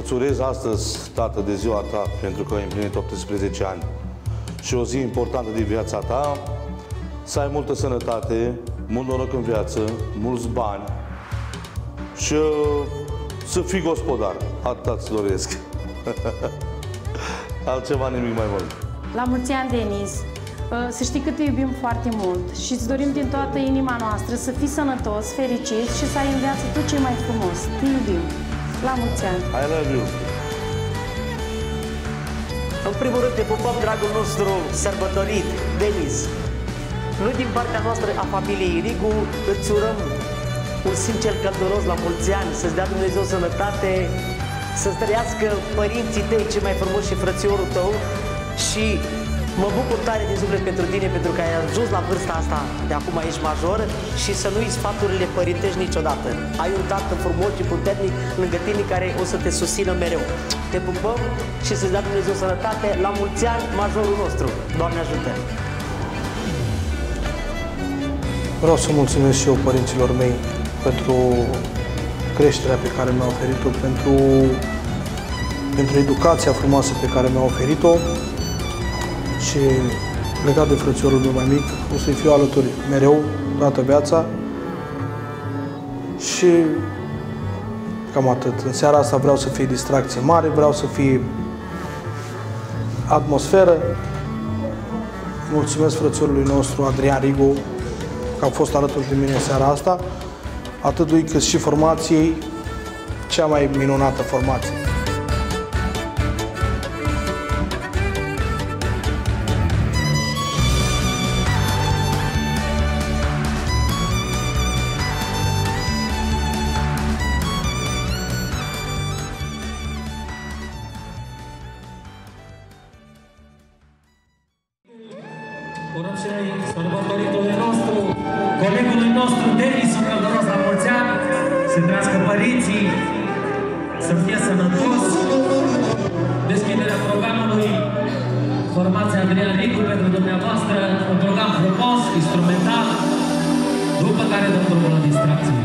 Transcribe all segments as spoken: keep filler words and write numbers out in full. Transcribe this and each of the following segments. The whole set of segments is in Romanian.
Îți urez astăzi, tată, de ziua ta, pentru că ai împlinit optsprezece ani și o zi importantă din viața ta, să ai multă sănătate, mult noroc în viață, mulți bani și să fii gospodar. Atât îți doresc. Altceva nimic mai mult. La mulți ani, Denis! Să știi că te iubim foarte mult și îți dorim din toată inima noastră să fii sănătos, fericit și să ai în viață tot ce e mai frumos. Te iubim! La mulți ani! I love you! În primul rând te pupăm, dragul nostru sărbătorit, Denis. Noi din partea noastră a familiei Rigu îți urăm un sincer călduros la mulți ani, să-ți dea Dumnezeu sănătate, să-ți trăiască părinții tăi cei mai frumoși și frățiorul tău și mă bucur tare din suflet pentru tine, pentru că ai ajuns la vârsta asta, de acum ești major și să nu uiți sfaturile părintești niciodată. Ai un tată frumos și puternic lângă tine care o să te susțină mereu. Te pupăm și să-ți dea Dumnezeu sănătate. La mulți ani, majorul nostru. Doamne ajută! Vreau să mulțumesc și eu părinților mei pentru creșterea pe care mi-au oferit-o, pentru, pentru educația frumoasă pe care mi-au oferit-o și legat de frățiorul meu mai mic, o să-i fiu alături mereu, toată viața și cam atât. În seara asta vreau să fie distracție mare, vreau să fie atmosferă. Mulțumesc frățiorului nostru, Adrian Rigu, că au fost alături de mine în seara asta, atât lui cât și formației, cea mai minunată formație. Urăm și noi sărbătoritului nostru, colegului nostru, Denis, un călduros la mulți ani, să trăiască părinții, să fie sănătos. Deschiderea programului Formația Adrian Rigu pentru dumneavoastră, un program frumos, instrumental, după care dăm drumul la distracție.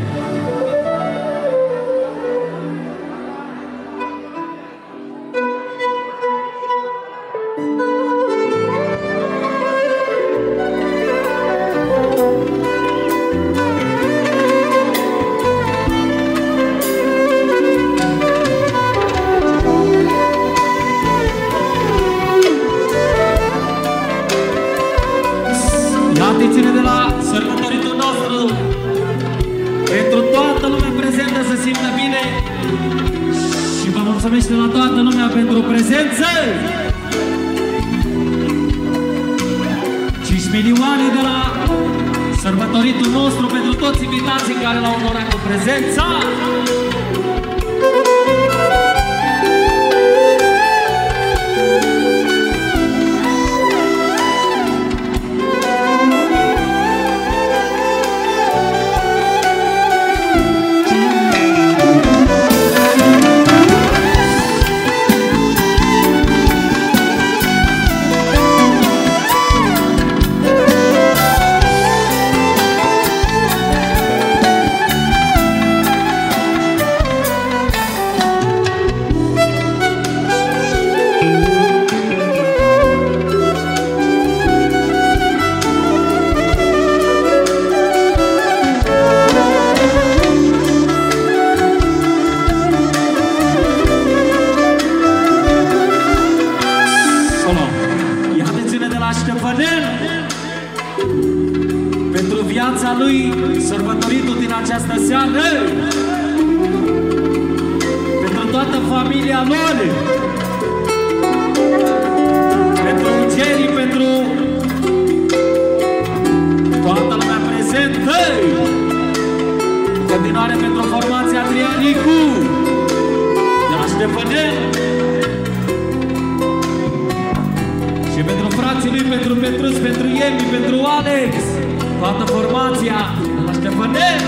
Atențiune de la sărbătoritul nostru, pentru toată lumea prezentă să simtă bine și vă mulțumește la toată lumea pentru prezență. cinci milioane de la sărbătoritul nostru pentru toți invitații care l-au onorat cu prezența. Pentru viața lui, sărbătoritul din această seară, pentru toată familia lor, pentru îngerii, pentru toată lumea prezentă, în continuare pentru formația Adrian Rigu de la Ștefănel și pentru frații lui, pentru Petrus, pentru Emi, pentru Alex, toată formația de la Ștefănel.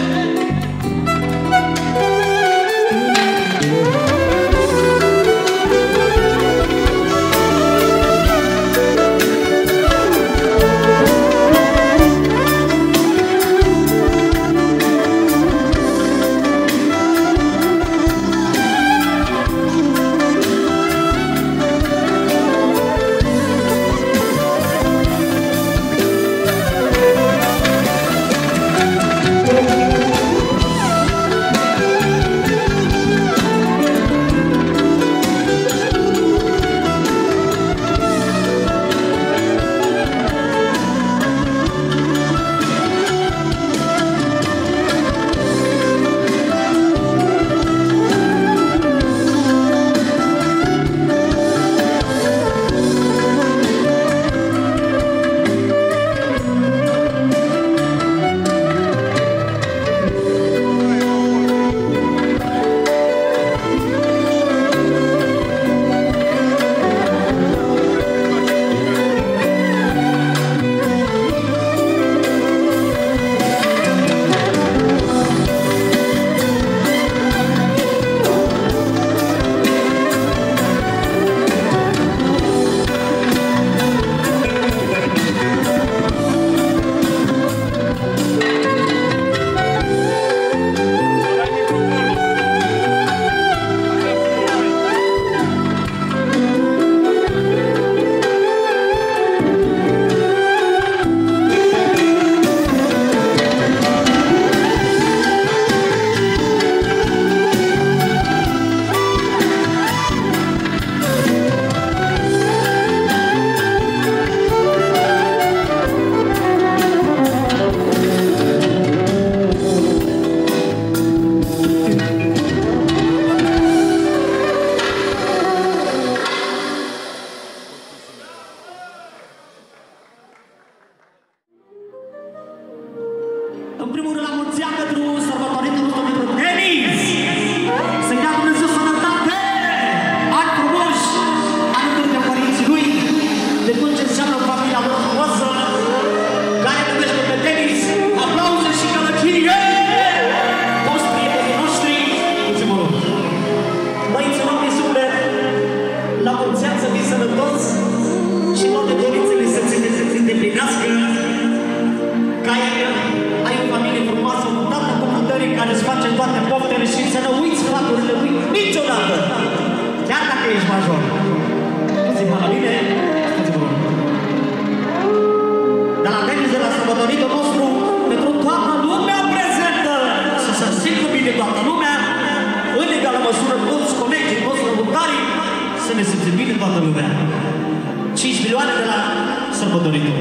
simte bine toată lumea. cinci milioane de la sărbătoritul.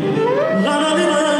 La la la la.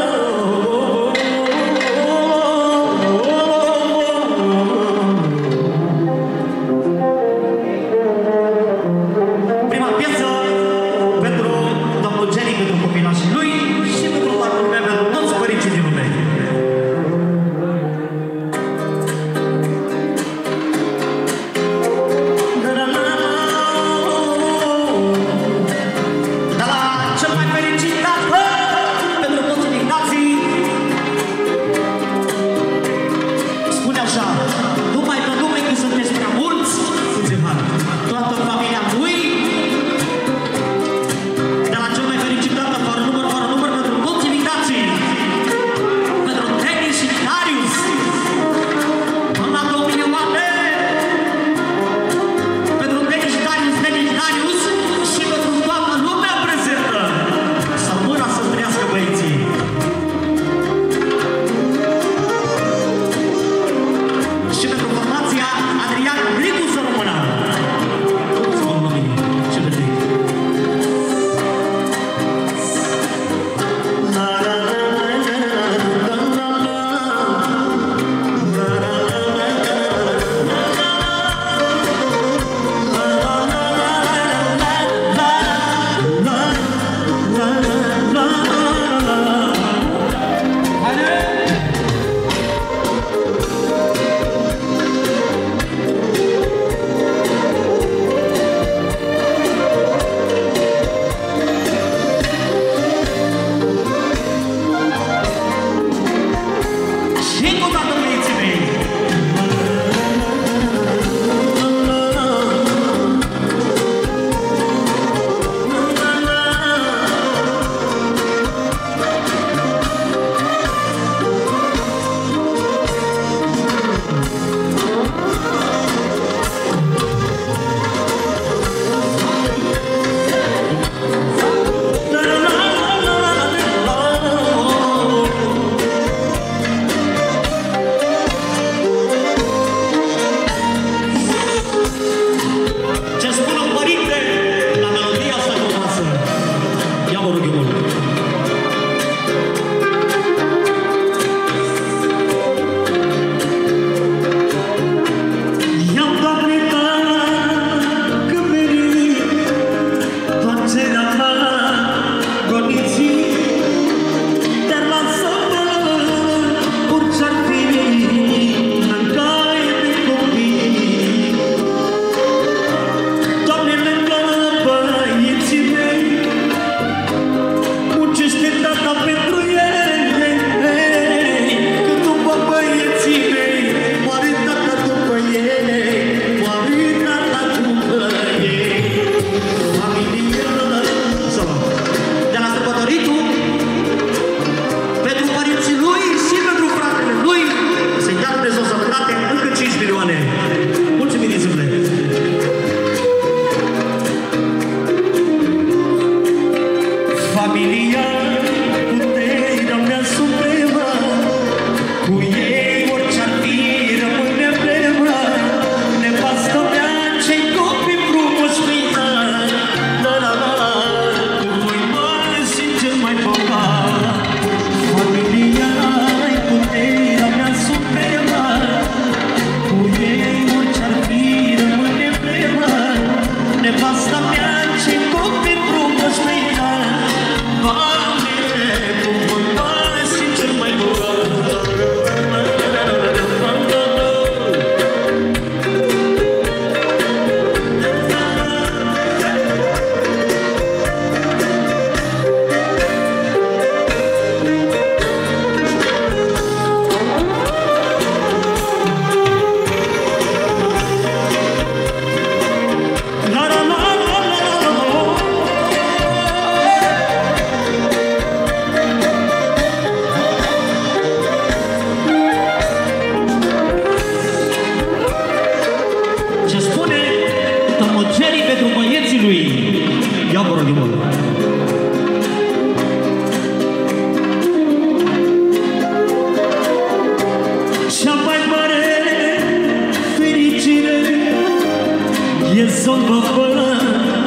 e să-mi vă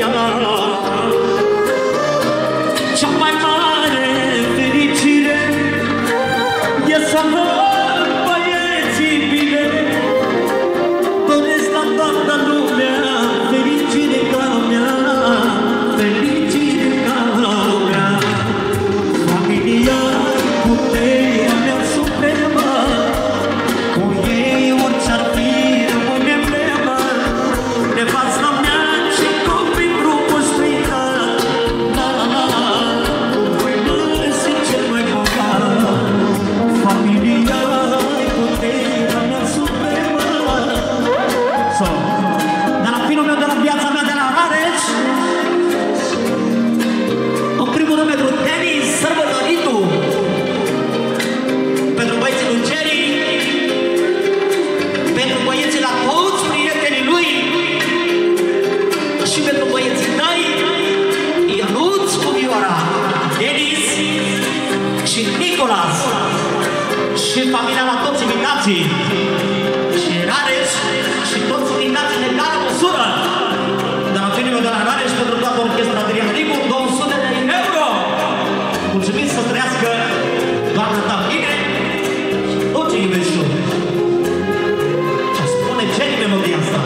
Cea mai mare fericire e să văd băieții bine. Doresc la toată lumea fericire ca mea, fericire ca mea. Familia, puterea mea supremă, cu ei orice-ar fi rămâne emblema. Nevasta mea și copii frumustrică, la la la, cu voi mă simt cel mai bogat. Familia, puterea mea supremă. So, de la finul meu, de la viața mea, de la Rareș, în primul rând pentru Denis Sărbătoritu, pentru băieții lui Jerry, pentru băieții la toți prietenii lui și pentru băieții tăi, Ionuț cu Vioara, Denis și Nicolas și familia la toți invitații și Rareș și toți invitații în egală măsură. De la finul meu, de la Rareș, pentru toată orchestra Adrian Ricu, două sute de euro. Mulțumim să trăiască doamna ta bine și tot ce iubești tu. Ce spune Jenny melodia asta?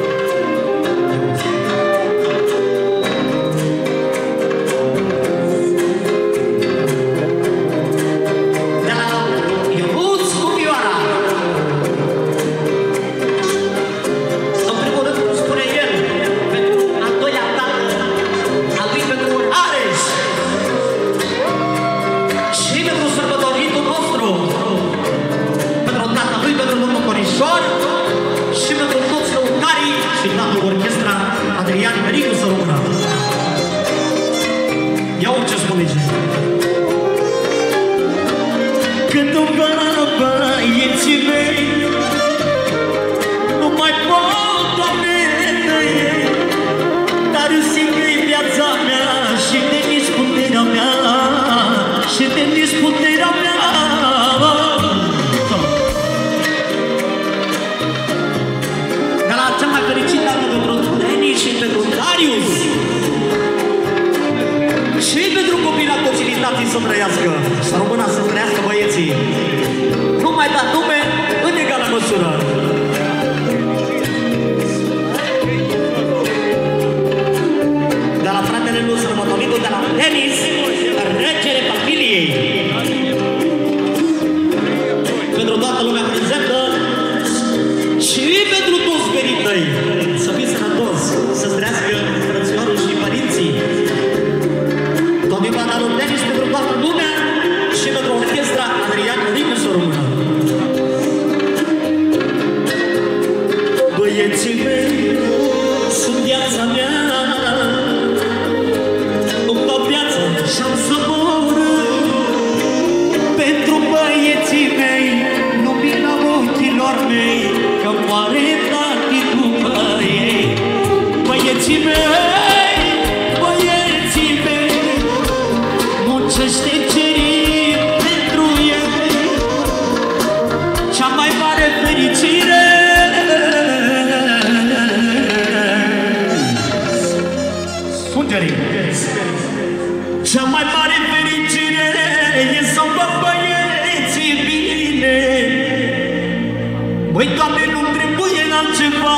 De la Ionuț cu Vioara. În primul rând spune el, pentru al doilea tată, al lui pentru Areș și pentru sărbătoritul nostru, pentru tata lui, pentru domnul Corișor și pentru toți lăutarii și tatăl orchestra Adrian Ricu să rămână. Iau ce spune ce. Când o băieții mei nu mai pot, Doamne, tăie, dar eu simt că-i viața mea și Denis puterea mea, și Denis puterea mea. De la cea mai fericită pentru Denis și pentru Darius și pentru copii la toți invitații să trăiască, să rămână să trăiască băieții. Nu mai da nume în egală măsură. De la fratele lui Sărbătoritu, de la Denis, regele familiei. Pentru toată lumea prezentă și pentru toți verii tăi. Să fii sănătos, să-ți trăiască frățioarul și părinții. Tot din partea lui Denis pentru toată lumea și pentru orchestra Adrian Ricu să rămână. Băieții mei sunt viața mea, îmi dau viața și-am să mor. Pentru băieții mei, lumina ochilor mei, că moare tati după ei. Băieții mei, băieții mei, muncește cerii pentru ei, cea mai mare fericire. Sungerii. Cea mai mare fericire e să vă băieții bine. Băi, Doamne, nu-mi trebuie altceva,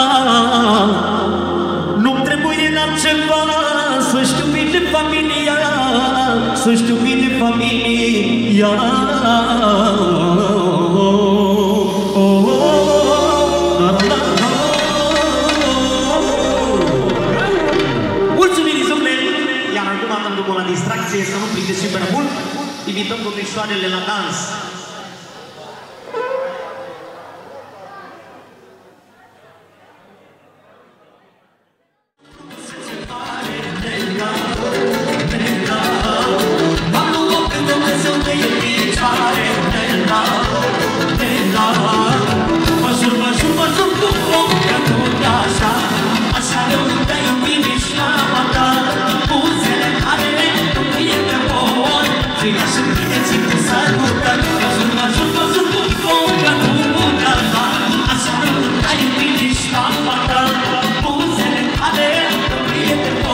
nu-mi trebuie altceva, să știu bine familia, să știu bine familia. Mulțumim, Izumne! Iar acum am după la distracție, să nu prindeți și prea mult, invităm domnișoarele la dans. Buzele tale, prieteni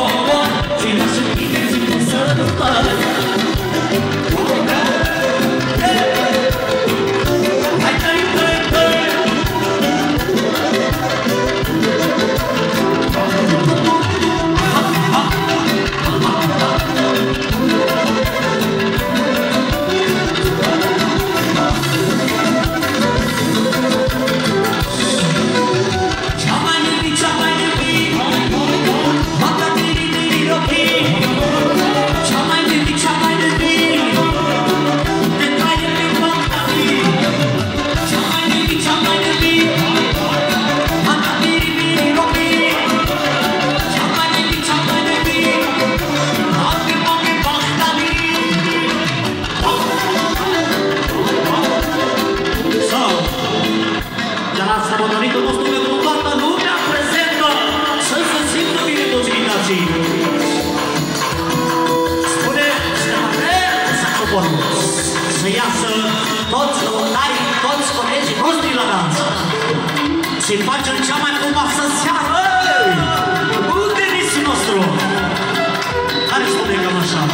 și facem cea mai frumoasă seară cu Denisul nostru, care spune cam așa.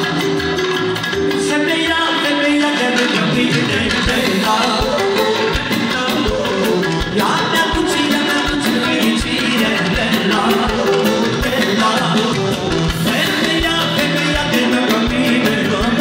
Femeia, femeia de lângă mine, de la ea mi-aduce, ea mi-aduce fericire, de la, de la femeia, femeia de lângă mine,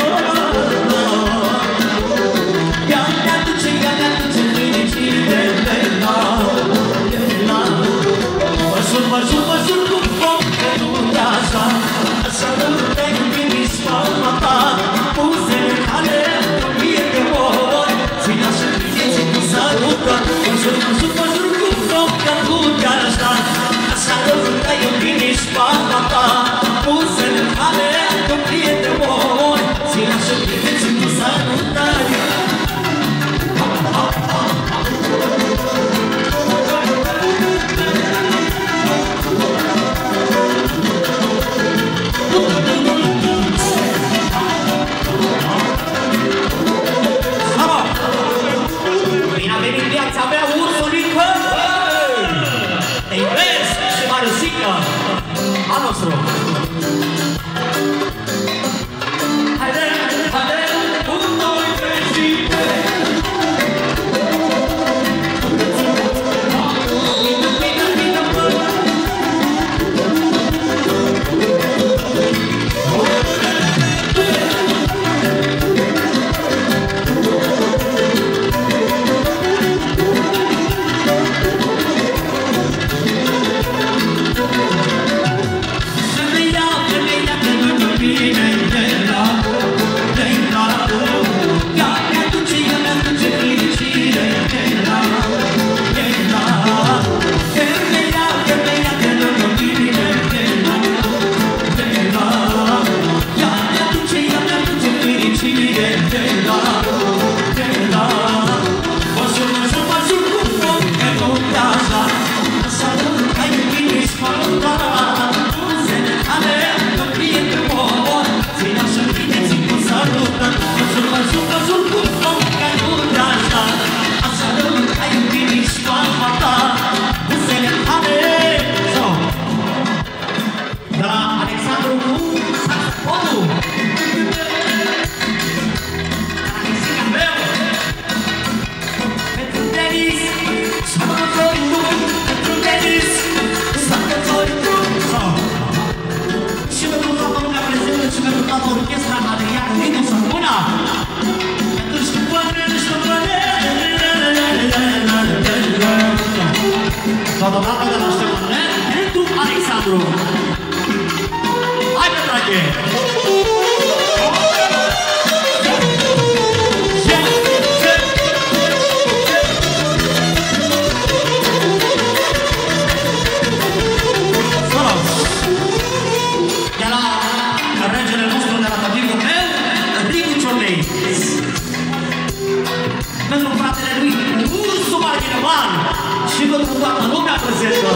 ea mi-aduce, ea mi-aduce fericire, de la, de la măsur, măsur, măsur cum foc pe lumea asta, așa nu te iubi spalma ta, buzele tale mie de ori, ține așa vieții cu salută, măsur, măsur, măsur cum foc pe lumea asta, așa nu te iubi spalma ta, buzele tale mie de ori, ține așa vieții cu salută. Bine a venit viața mea, ursulică! Ei vezi și Mariusică, a nostru! Haide, haide, un, doi, trei și Bine, bine, bine, bine! Femeia, femeia de lângă mine, de la, de la ea mi-aduce, ea mi-aduce fericire, de la, de la femeia, femeia de lângă mine, de la, de la ea mi-aduce, ea mi-aduce fericire, de la, de la măsur, măsur, măsur cum foc pe lumea asta, așa nu te iubi spalma ta, buzele tale mie de ori, ține așa vieții cu salută, măsur, măsur, măsur cum foc pe lumea asta, așa nu te iubi spalma ta, buzele tale. So, de la Alexandru cu saxofonul, Alexica meu, pentru Denis, sărbători tu, pentru Denis, sărbători tu. So, și pentru toată lumea prezentă și pentru toată orchestra Adrian Nicu Sărbuna, pentru ștupăne, ștupăne, totodată de la ștupăne, pentru Alexandru. Hai pe trage! De la regele nostru, de la tăticul meu, Ricu Ciornei. Pentru fratele lui, Ursu Marghinovan și pentru toată lumea prezentă.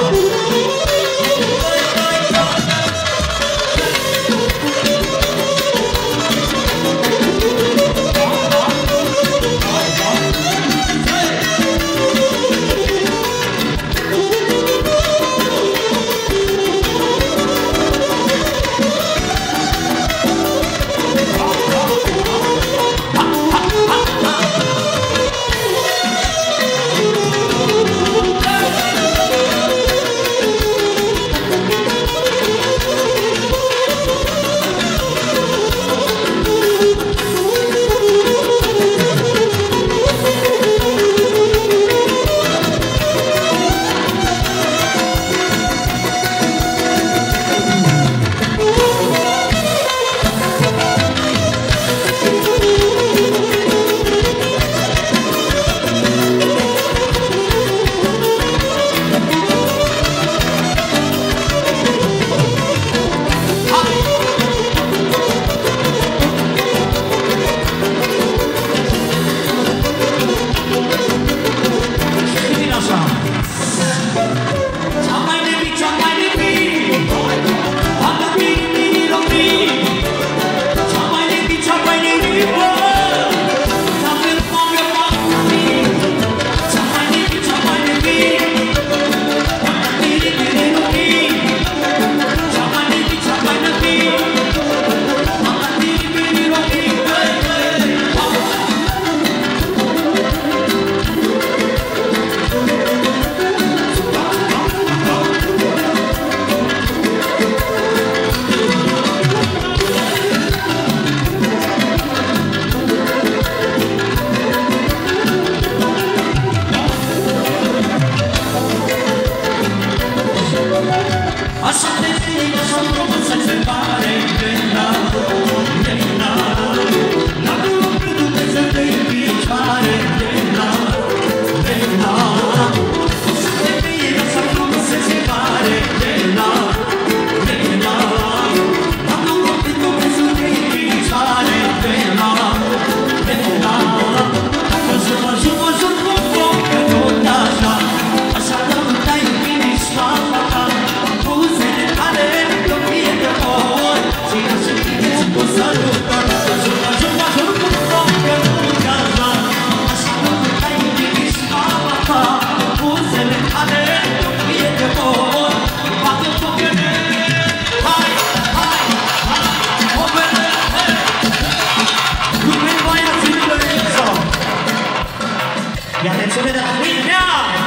de la Pâinea.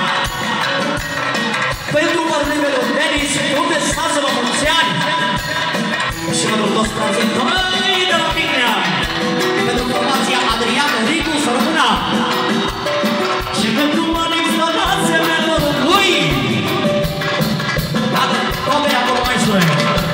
Pentru vorbimele lui Denis, unde s-a să vă mulți ani. Și pentru toți frații noi de la Pâinea. Pentru formația Adrian Ricu Sărămâna. Și pentru mani instalație melorul lui. Dacă toate acolo mai sure.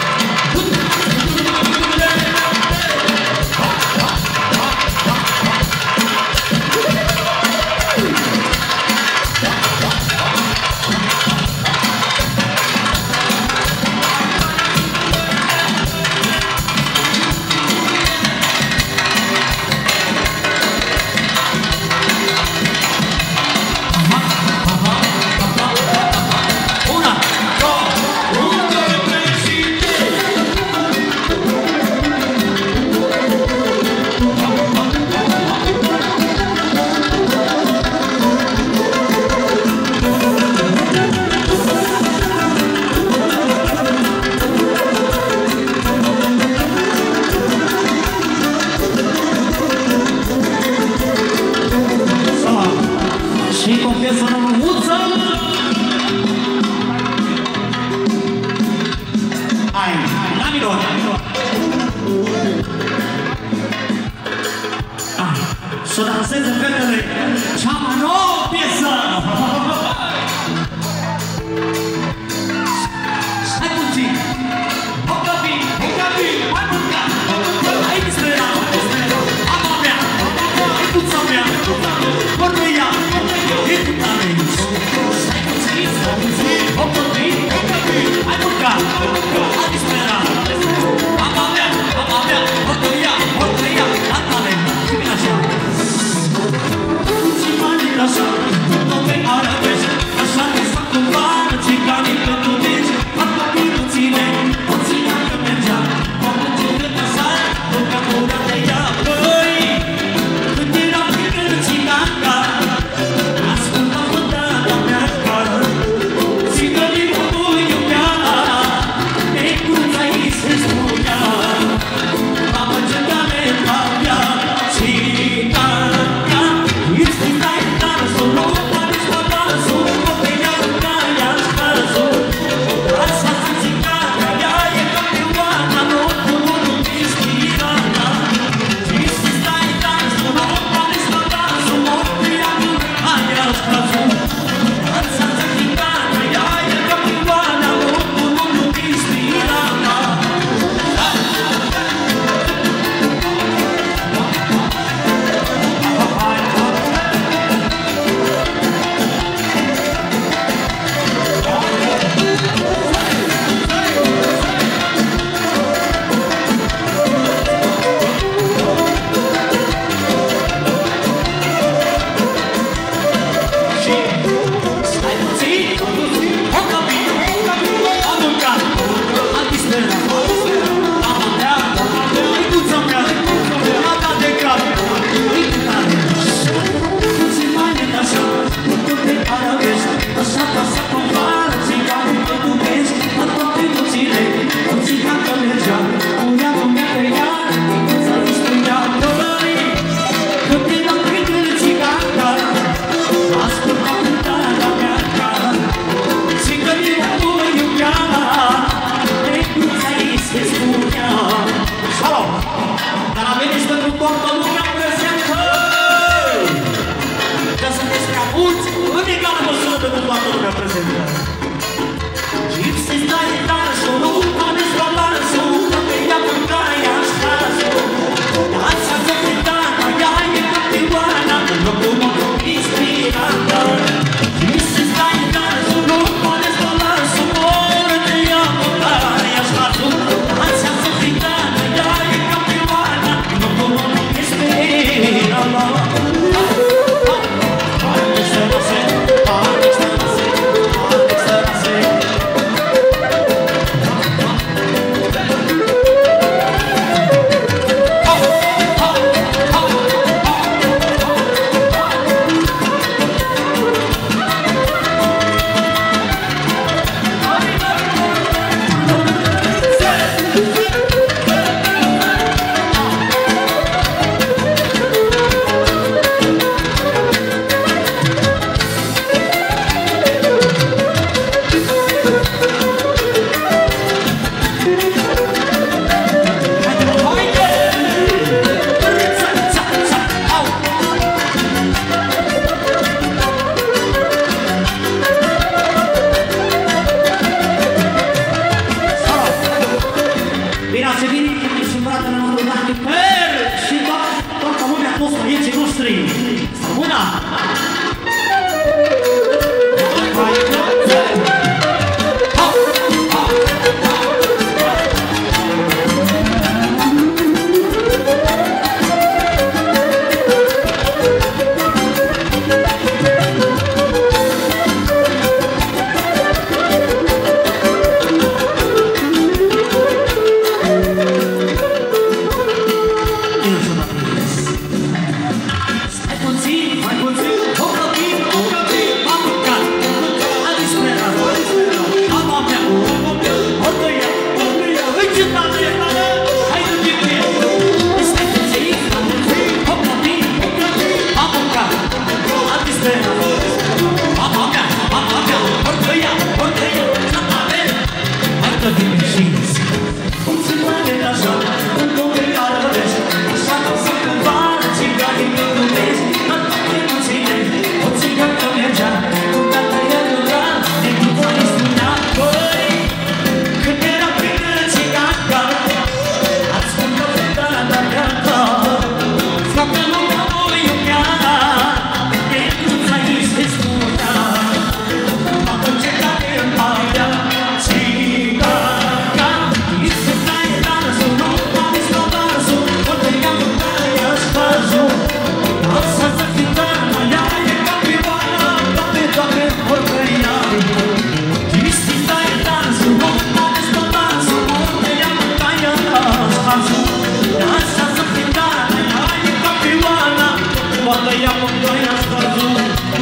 Să danseze fetele cea mai nouă piesă! Stai puțin! Hocapi, hocapi, mai mânca! Hai dispera, dispera! Ama mea, hai puța mea! Vorbeia, e cu tare! Stai puțin, stai puțin! Hocapi, hocapi, hai mânca! Hai dispera! Ama mea, ama mea! Vorbeia, vorbeia, la tare! Și vine așa! Așa, nu te arătești, așa te fac cumva, ciganii pentru deci, fac copii puține, puține că mergea, mă plânge cât așa, nu ca mura de ea, băi, când era plină ciganca, asculta fătata mea cară, țigării mă iubea, necuța ei se spunea, mamă ce tare avea, ciganca, este stai. Alex, că vine știți. Cum se poate așa, în lume care rădești, așa că să cumvară țiganii când lumezi, în toate puține, o țigătă mergea, cu tata el dura, de după îi spunea, băi, când era plină țiganca, ați spus-o fetara ta dreapta, faptă lumea voi iubea, pentru ți-ai se spunea, m-a încercat de împarea, țiganca, este taie dansul, nu poate scăpa dansul, orice i-am făcut, i-aș văzut, asta să fii tărmă, ea e campioană, toate, toate vorbăia. Este taie dansul, nu poate scăpa dansul, orice i-am făcut, i-aș văzut, asta să fii tărmă, ea e campioană, toate i-am făcut, i-aș văzut.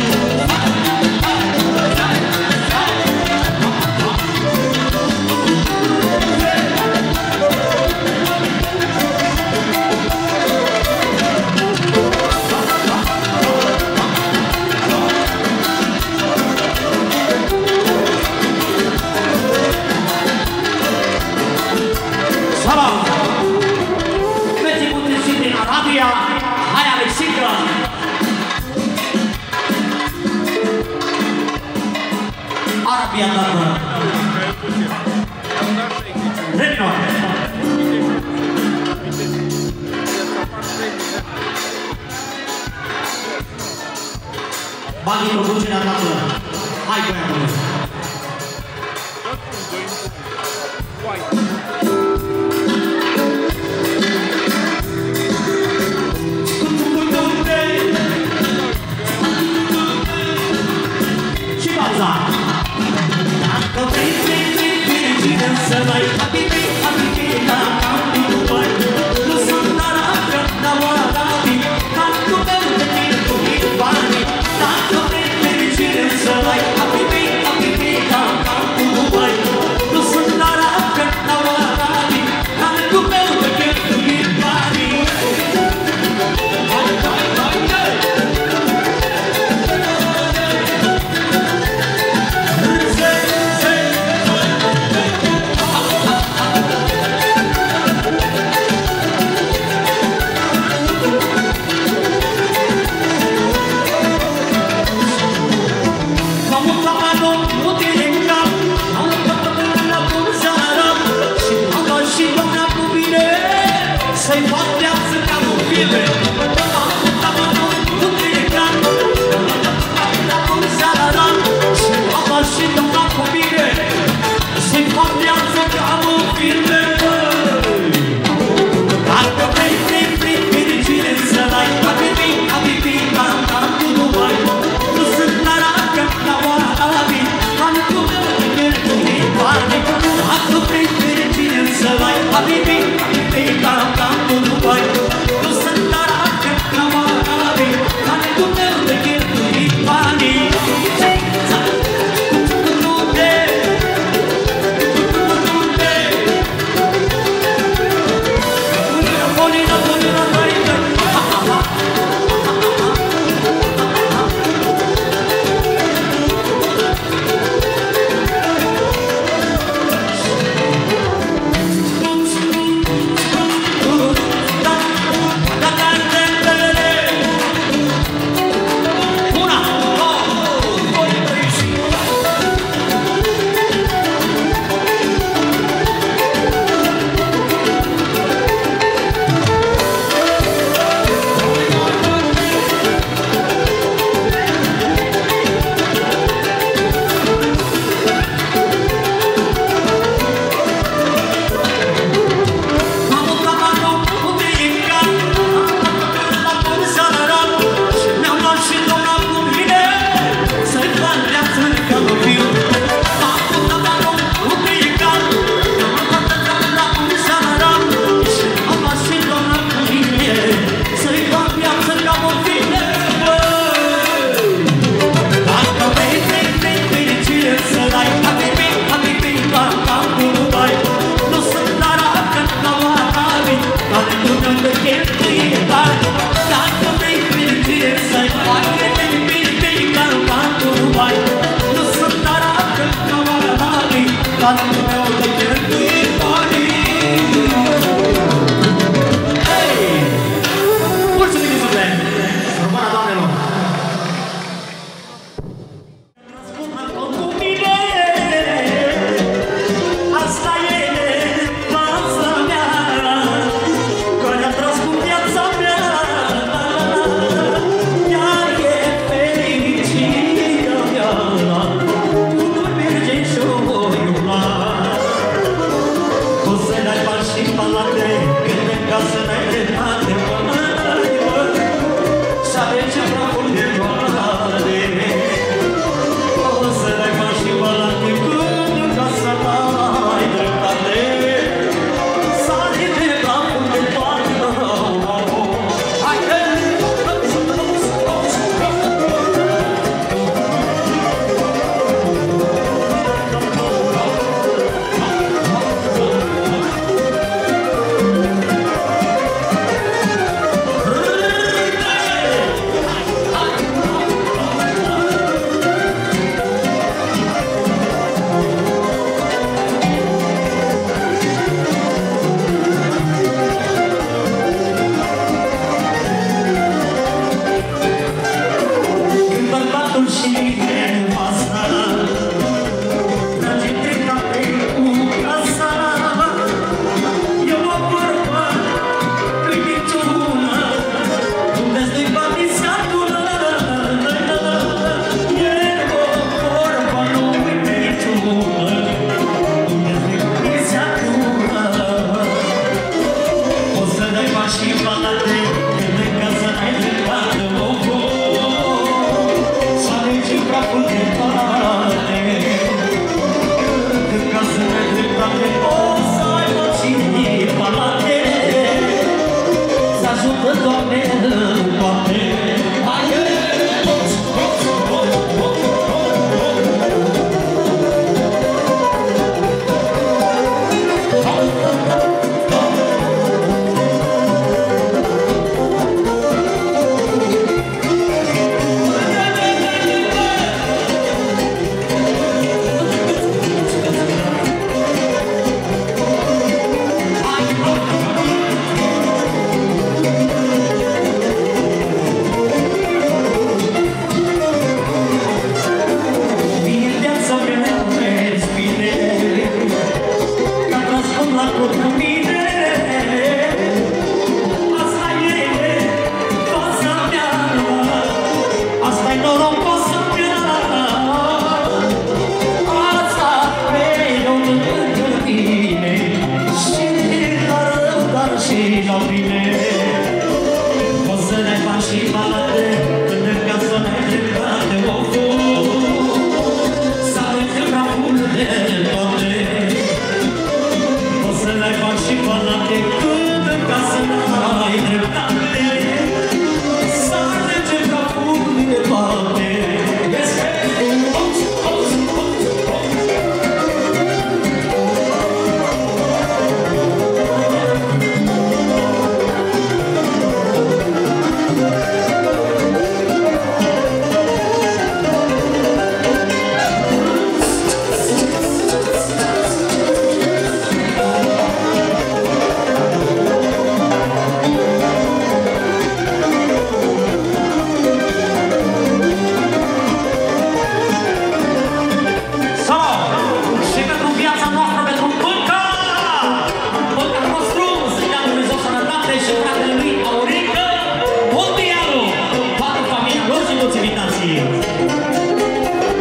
Salam! Mergi puteți din Arabia, hai Alexica! Arabia dată! Renor! Banii producerea dată! Hai băiatul! Și baza! Dacă vrei, vrei, vrei, vrei, cine să mai habibi, habibi, la campi cu bani, nu sunt naracă, dar oara dabi, cantul meu de tine cu mii bani. Dacă vrei, vrei, cine să mai habibi, habibi, la campi cu bani, nu sunt naracă, dar oara dabi, cantul meu de tine cu mii bani. Hai, hai, hai, hai! Să-i fac viață ca un film. Am avut la mână un telegram, la cum seara ram, și am mașină doamna cu mine. Să-i fac viață ca un film. Dacă vrei, vrei, vrei, fericire să-l ai, habibi, habibi, cam, cam, cu Dubai. Nu sunt naracă, la oara arabii, cantul meu de cheltuit bani. Dacă vrei, fericire să-l ai, habibi, habibi, cam, cam, cu Dubai. Nu sunt naracă, la oara arabii, cantul meu de cheltuit bani. Canto meu de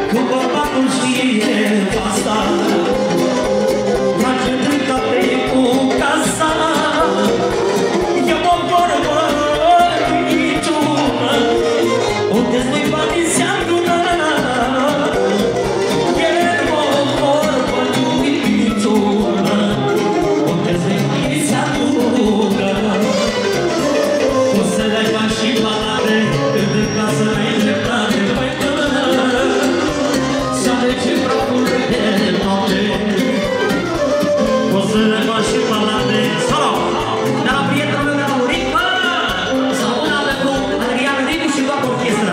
cu bărbatul și nevasta, trage dreptate cu casa. E o vorbă niciună, unde-s doi banii se adună. E o vorbă niciună, unde-s doi banii se adună. O să le faci și balade, când în casă n-ai dreptate, băi tână, să alege praful de noapte. O să le faci și balade, solo, de la prietenul meu de la murit, bă, sau una pentru Adrian Ribu și toată orchestra.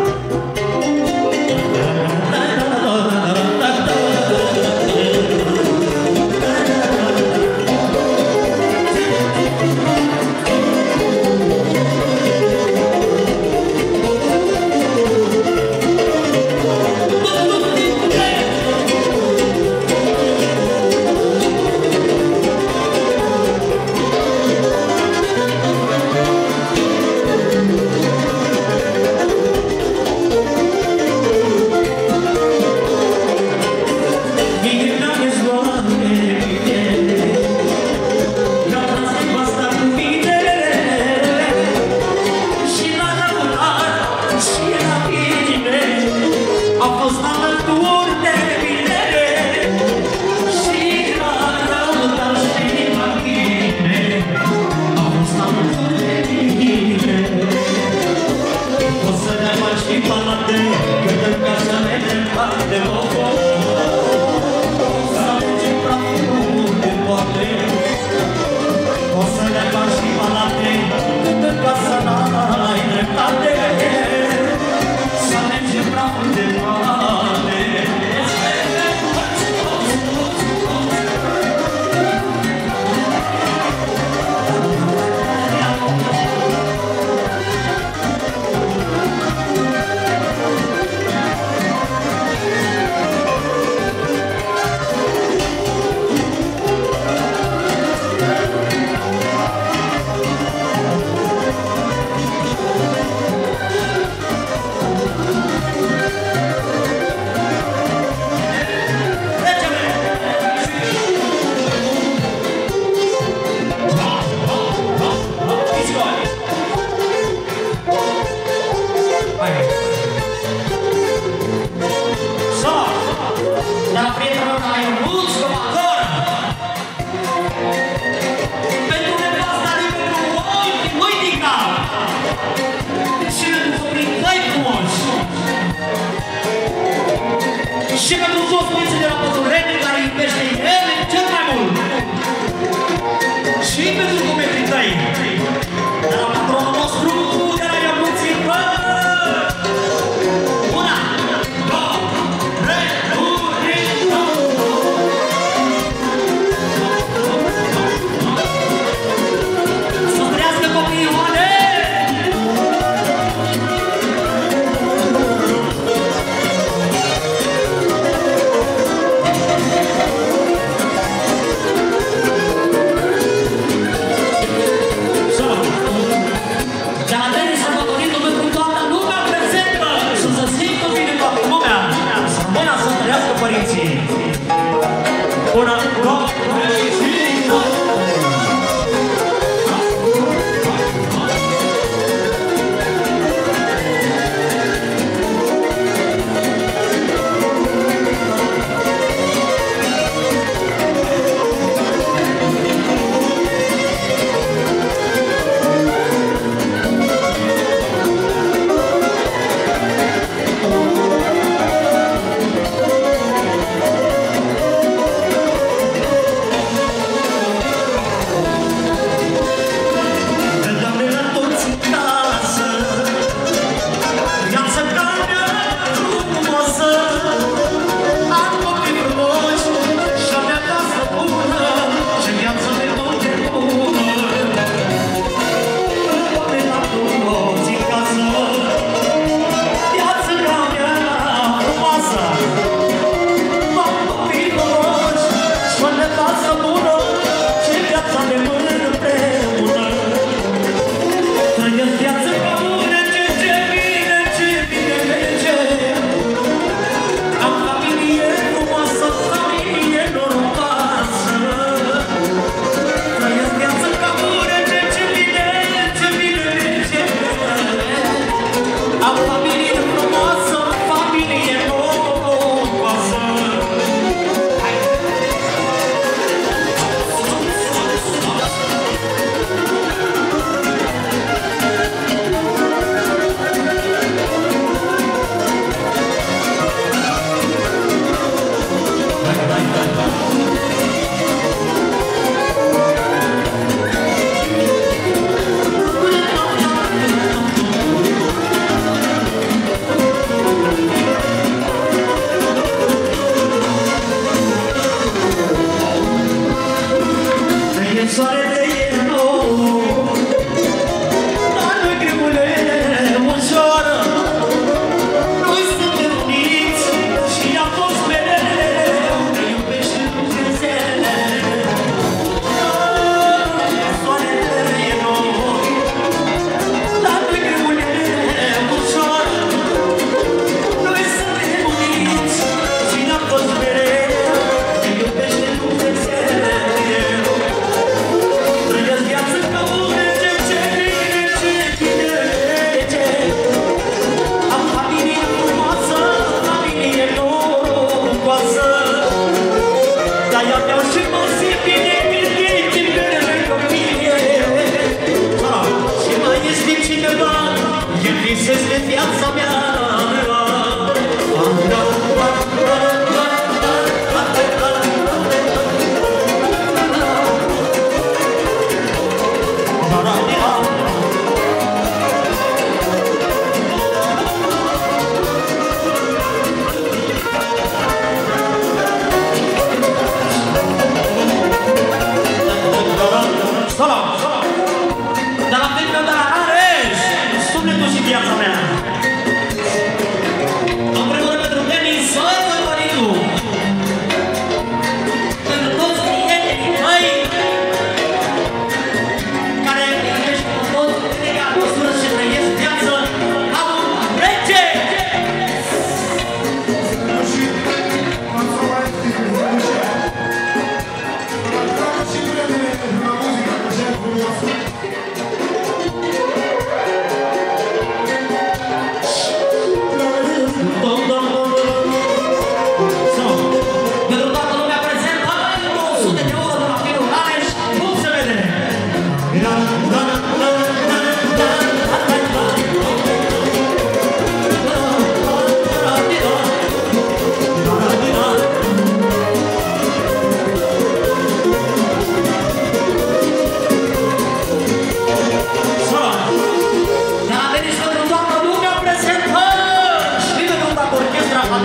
Și pentru toți băieții de la Pădurești care iubește ele cel mai mult. Și pentru cometrii tăi, de la patronul nostru, de la Iamuții, bă! Una, două, trei, uri, să trăiască copiii Ioane!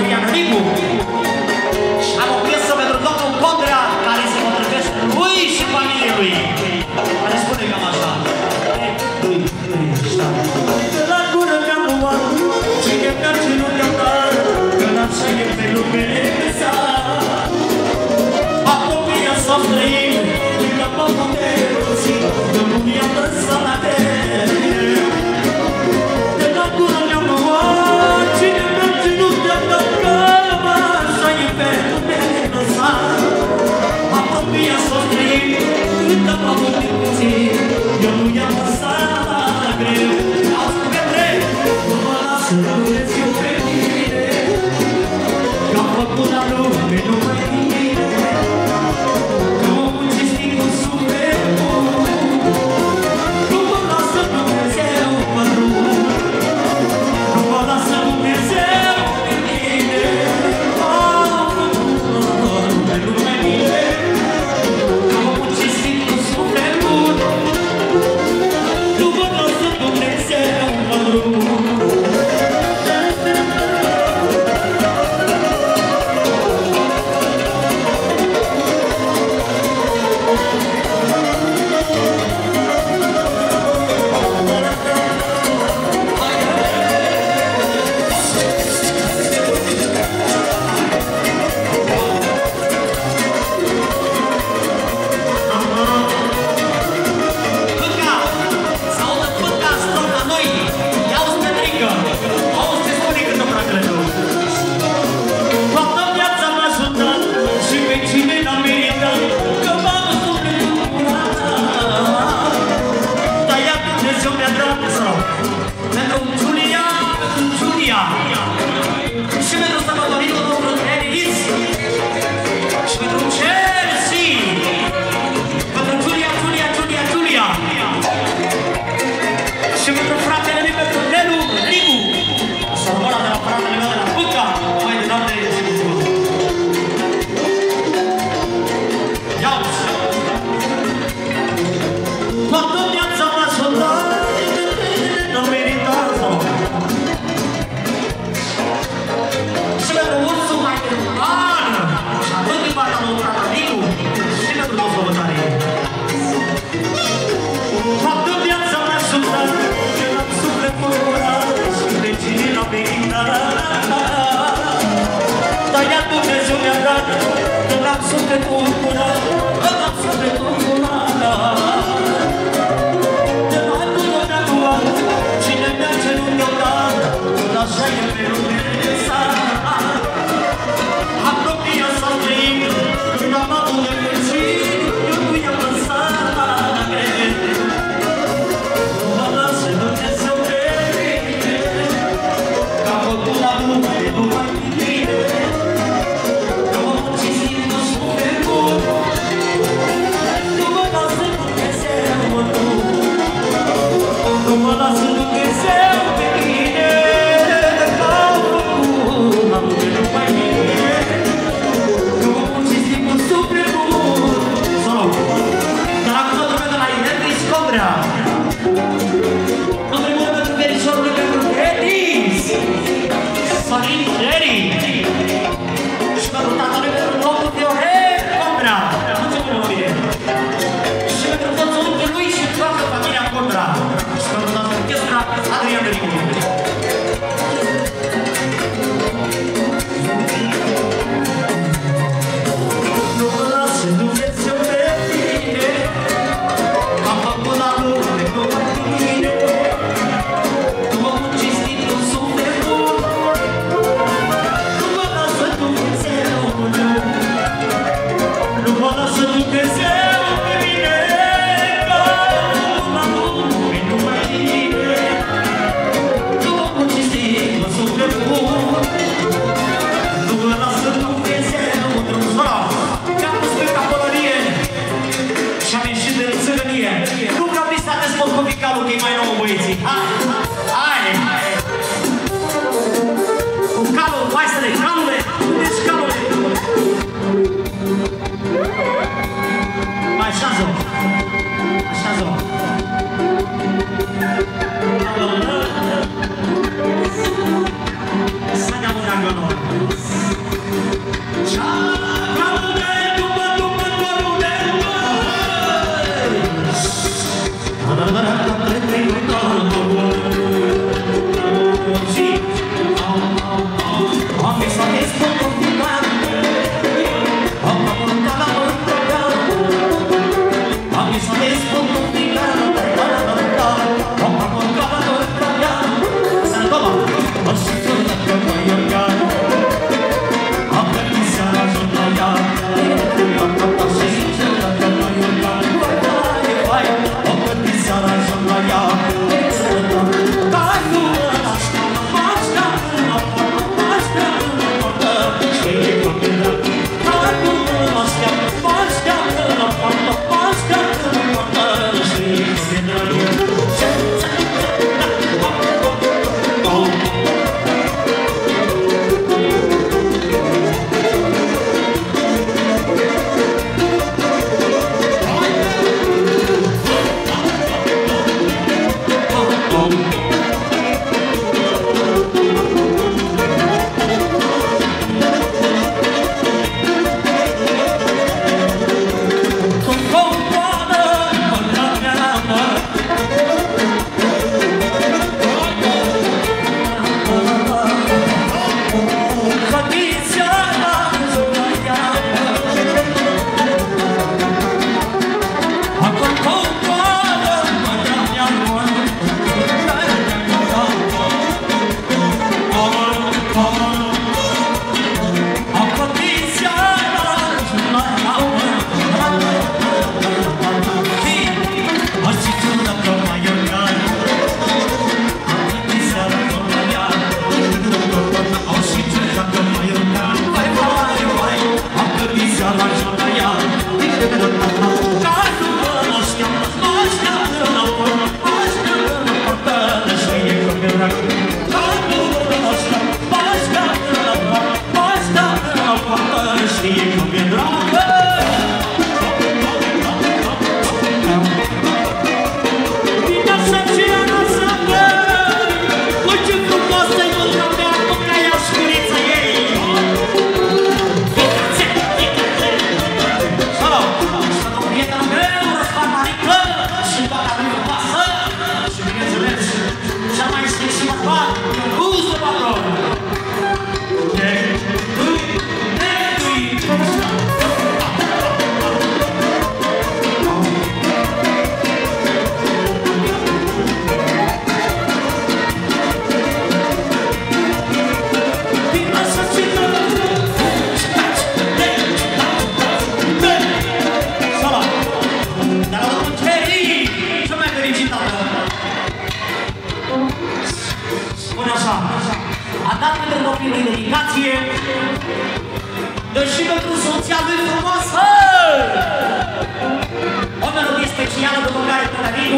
Adrian Ribu. Și am o piesă pentru domnul Condrea, care se potrivește lui și familiei lui. Care spune cam așa. Lui, lui, știu. De la gură mi-am luat, cine merge nu mi-am dat, că n-așa e pe lume sa. Apropia s-o străin, că mă putere rozi, că nu mi-am lăsat la tine. De la gură mi-am luat, cine merge nu mi-am dat, că așa e pe lume sa. Apropia s-o străin, că mă putere rozi, eu nu mi-am lăsat la greu. Auzi cu Petre, nu mă lasă, rămâneți eu pe mine, că am făcut la lume numai tine. Că mă muncesc cu sufletul, nu mă lasă Dumnezeu pe drum, nu mă lasă Dumnezeu pe mine. Am făcut la lume numai tine, că mă muncesc cu sufletul, nu mă lasă Dumnezeu pe drum. Pânca, s-audă pânca strop la noi. Ia-uzi Petrică, auzi ce spune câtă fragele tău. Toată viața m-a ajutat și pe cine n-am meritat, că m-am sufletul curat. Dar ea Dumnezeu mi-a dat sau pentru Giulia, pentru Giulia și pentru sărbătoritul nostru Denis și pentru Chelsea, pentru Giulia, Giulia, Giulia, Giulia și pentru fratele meu, pentru Nelu Ligu, sormora de la fratele meu de la Pânca, mai de dată și cu Sfântul. Ia-uzi! Toată viața m-a ajutat, n-am meritat sau. Și pentru ursul mai de un an, și atât din partea lui frate Ligu, și pentru toți văbătarii. Toată viața m-a ajutat, că n-am sufletul curat, și pe cine n-am meritat. Dar ea Dumnezeu mi-a dat, că n-am sufletul curat, că n-am sufletul curat. De la gură mi-am luat, cine merge nu mi-o dat, că așa e pe lume sa. Apropia s-a străin, când am avut de plăceri, eu nu i-am lăsat la greu. Nu mă lasă Dumnezeu pe mine, că am făcut la lume numai tine, că mă muncesc cu sufletul, dedicație. Dă și pentru soția lui frumoasă! O melodie specială după care Cătălinu,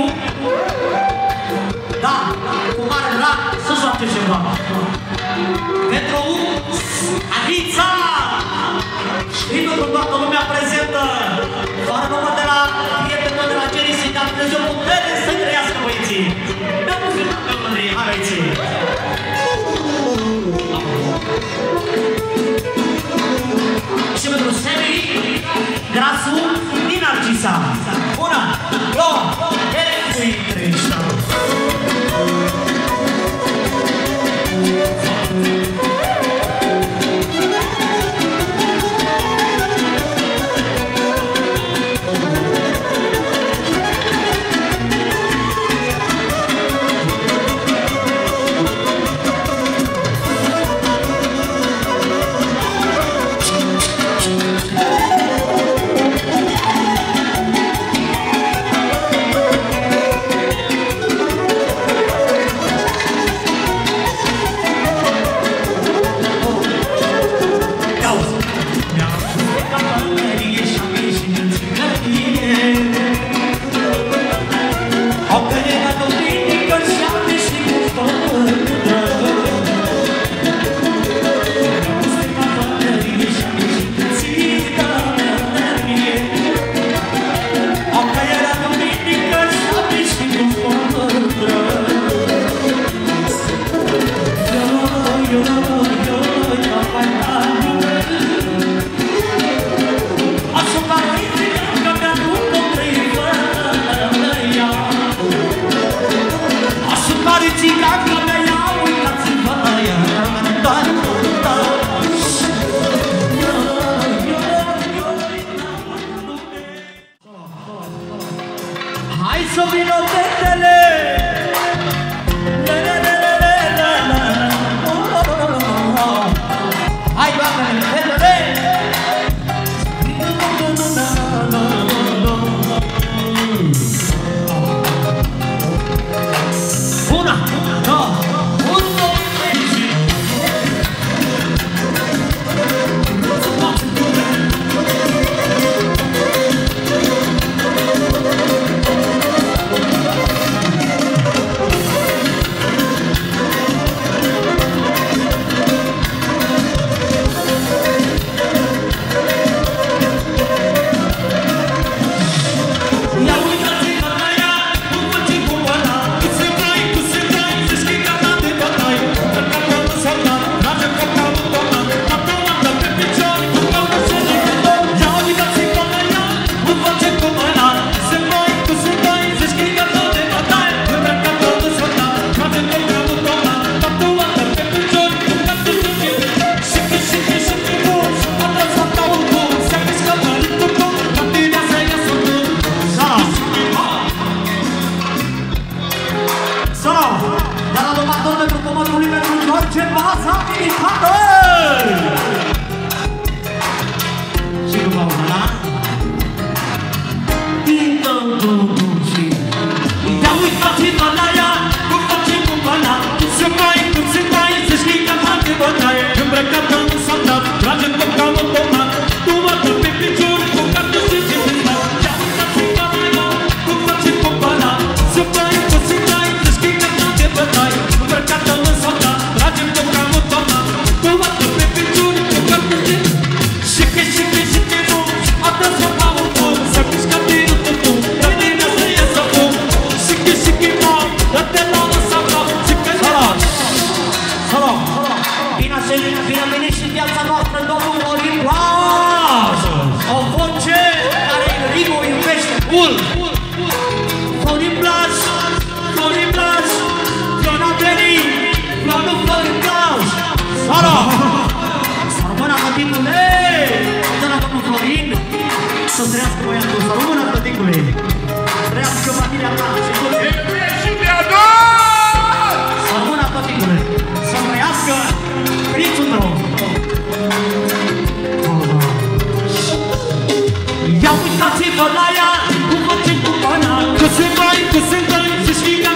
da, cu mare drag, să joace ceva. Pentru Anița și pentru toată lumea prezentă, fără număr de la prietenul de la Genis, să-i dea Dumnezeu putere să-i trăiască băieții. Ne-am pus pe mândrie, hai băieții! Și pentru Semi, Grasu din Narcisa. Una, două, trei, trei,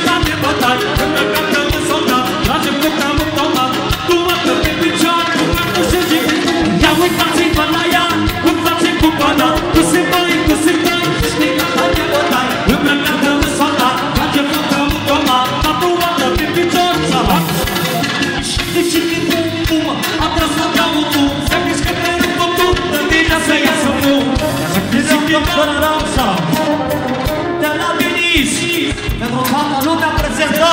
Tu De la Denis, pentru toată lumea prezentă.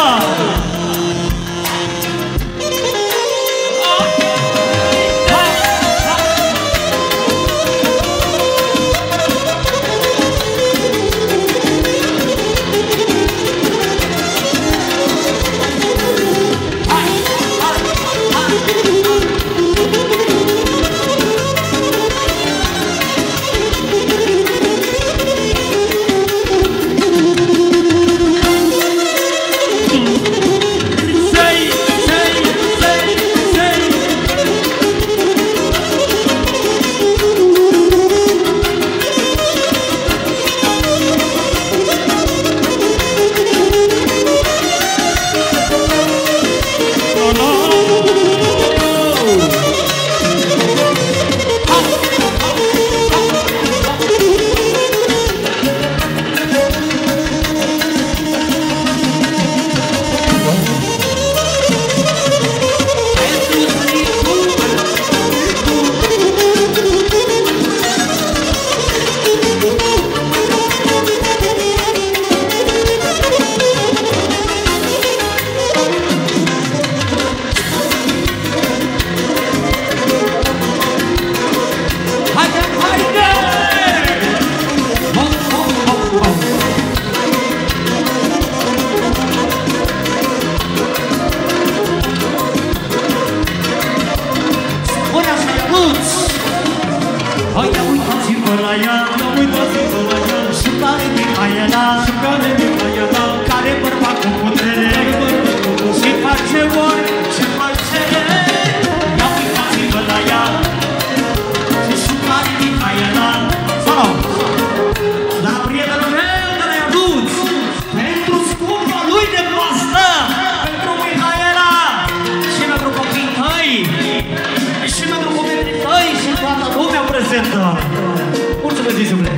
Mulțumesc, Zizule!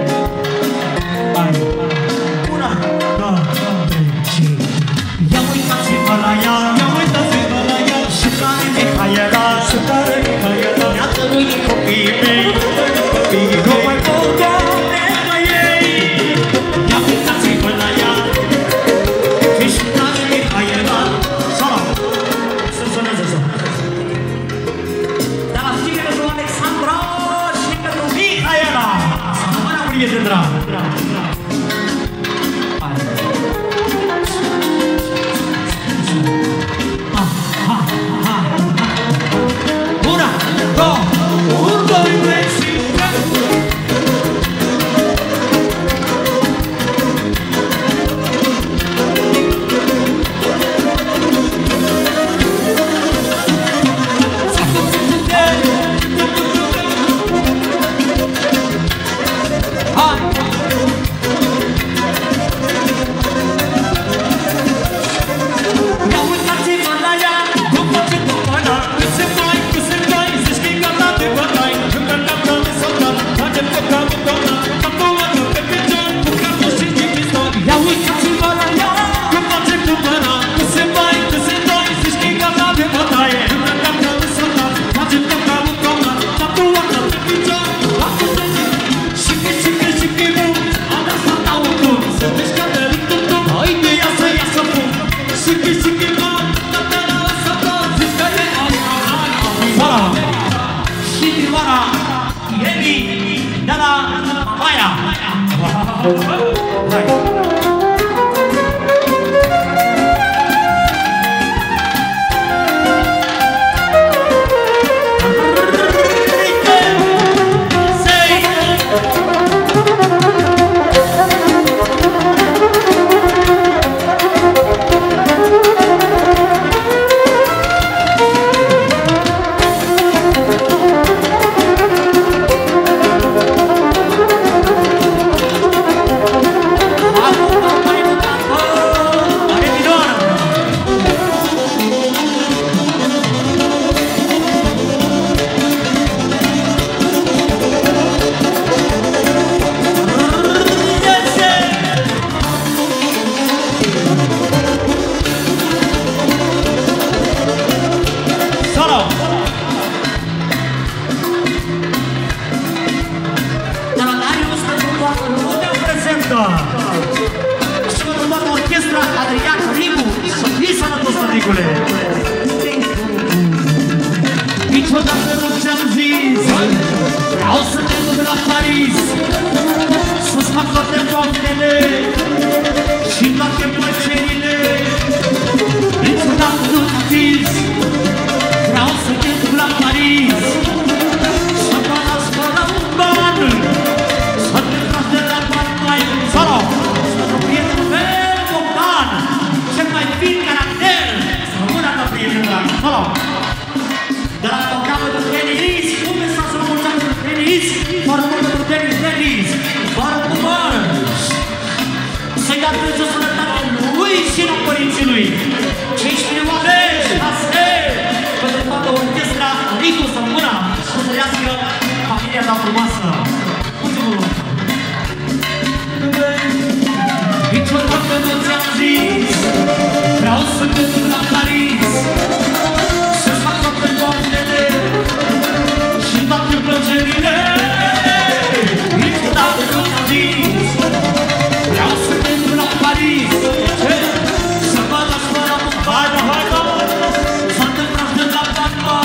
Hai! Una, două, trei, și... Ia uitați-vă la ea! Ia uitați-vă la ea! Și care Mihaela! Și care Mihaela! Iată lui copiii mei! Copiii nu mai pot doamne la ei! Ia uitați-vă la ea! Și care Mihaela! Sala! Să soneze să! Dar la fine pentru Alexandra și pentru Mihaela! Prieten drag. Una, două, un, doi, trei și Acum trăiască familia ta frumoasă. Mulțumesc! Niciodată nu ți-am zis, vreau să te duc la Paris, să-ți fac toate poftele și toate plăcerile. Niciodată nu ți-am zis, vreau să te duc la Paris, să mă las fără un bar, să te tragi de la Batman.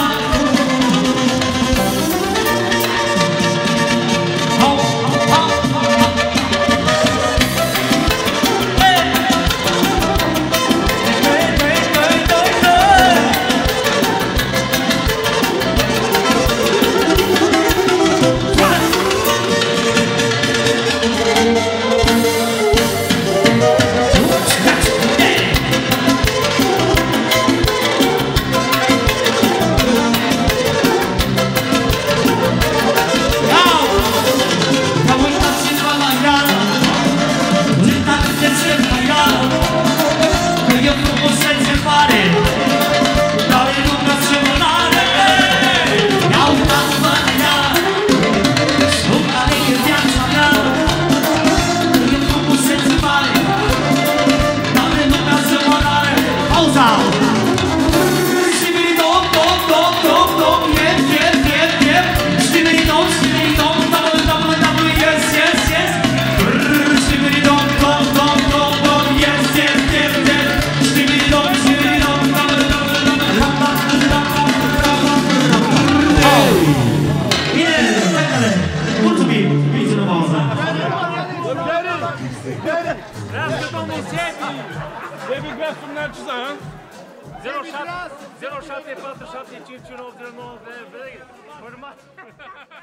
zero șapte patru șapte cinci unu opt zero nouă